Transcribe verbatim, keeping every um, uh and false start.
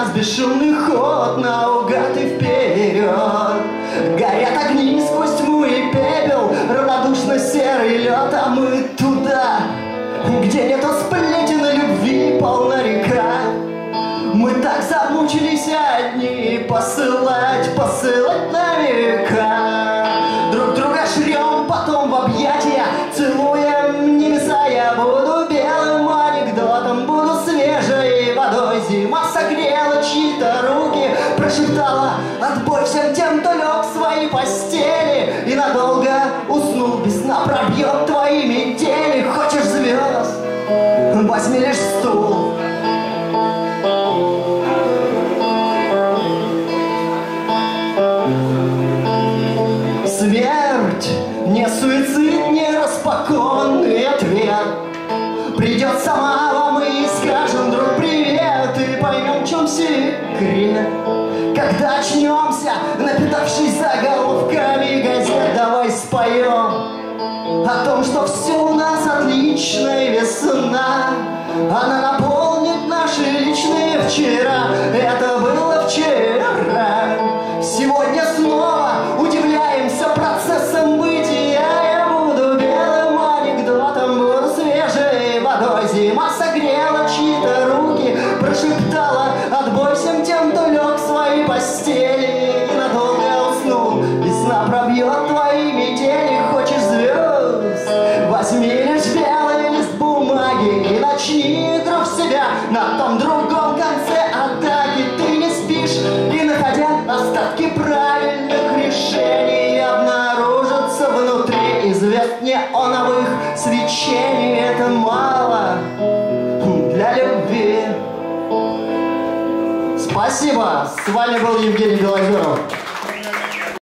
нас бесшумный ход, наугад и вперед. Горят огни сквозь тьму и пепел, равнодушно серый лед, а мы туда, где нету сплетен и любви полна река. Мы так замучились одни посылать, посылать на века. Друг друга жрем, потом в объятия целуем небеса. Я буду белым анекдотом, буду свежей водой. Зима согрела чьи-то руки, прошептала отбой всем тем, кто лег в свои постели и надолго уснул без сна. Пробьет твои метели. Хочешь звезд? Возьми лишь стул. Смерть не суицид, не распакованный ответ. Придет сама вам и скажем, друг, привет, и поймем, в чем секрет. Когда очнемся, напитавшись заголовками газет, давай споем о том, что все у нас отлично, и весна она наполнит наши личные вчера. Это было вчера. Сегодня снова удивляемся процессом бытия. Я буду белым анекдотом, буду свежей водой. Зима согрела чьи-то руки, прошептала отбой всем тем, кто лег в свои постели и надолго уснул. Весна пробьет твои метели. Хочешь звезд? Возьми лишь белый лист бумаги и начни игру в себя. На том другом конце атаки ты не спишь, и, находя остатки правильных решений, обнаружатся внутри извест неоновых свечений. Это мало для любви. Спасибо. С вами был Евгений Белозеров.